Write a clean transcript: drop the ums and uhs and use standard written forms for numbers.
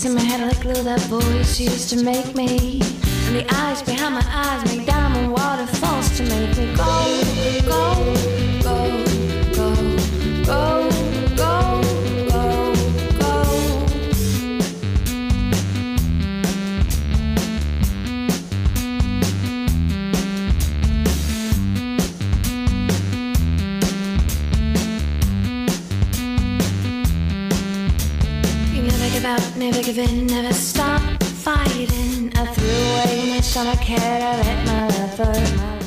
in my head like glue. That voice used to make me, and the eyes behind my eyes make diamond waterfalls to make me go, go, go, go, go, go, go, go. You never give up, never give in, never stop fighting. I threw away my stomach head, I let my love hurt my